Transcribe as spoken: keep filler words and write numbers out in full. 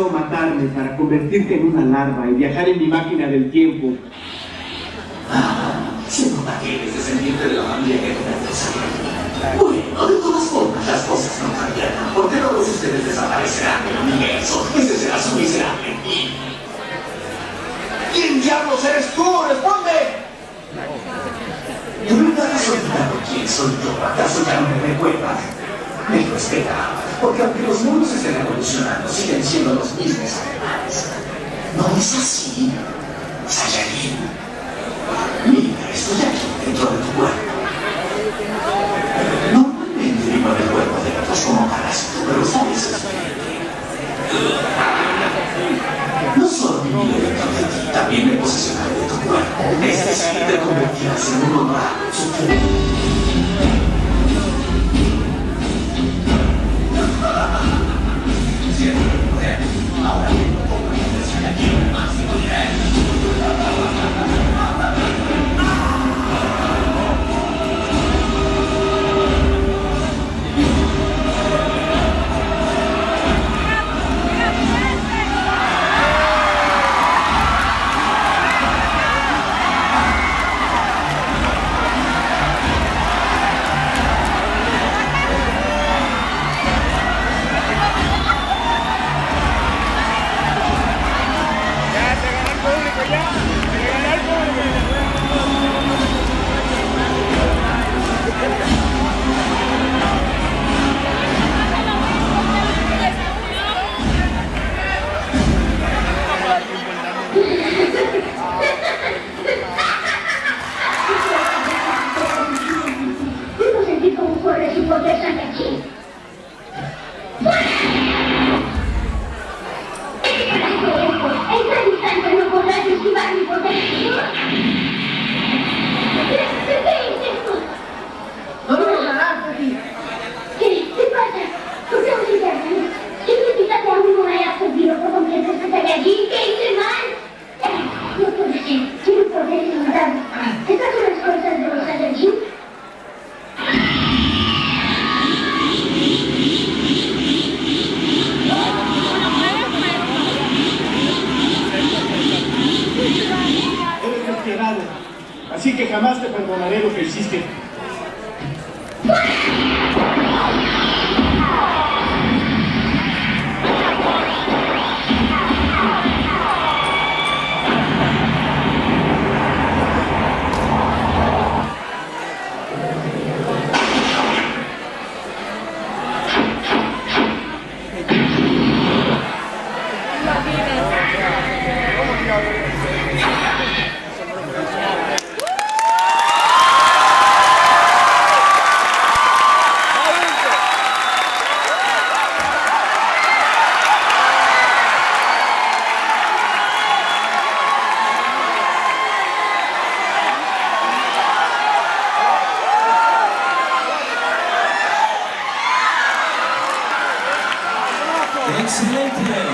deseo matarme para convertirte en una larva y viajar en mi máquina del tiempo. Ah, se nota que eres descendiente de la familia que te bueno, de todas formas, las cosas no cambian. Porque todos ustedes desaparecerán del universo. Ese será su miserable fin. ¿Quién diablos eres tú? ¡Responde! ¿De verdad has olvidado quién soy yo? ¿Acaso ya no me recuerdas? Me espera, porque aunque los mundos estén evolucionando, siguen siendo los mismos animales. ¿No es así? Saiyajin. Mira, estoy aquí dentro de tu cuerpo. Normalmente vivo en el cuerpo de otros como parásito, pero sabes no solo viviré dentro de ti, también me posesionaré de tu cuerpo. Es decir, te convertirás en un honorable superior. Ahora tengo poco de Saiyajin al máximo nivel. Así que jamás te perdonaré lo que hiciste. Excelente.